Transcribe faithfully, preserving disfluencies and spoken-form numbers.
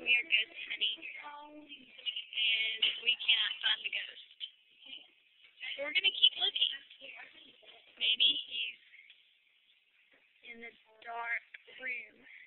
We are ghost hunting, and we cannot find the ghost. So we're going to keep looking. Maybe he's in the dark room.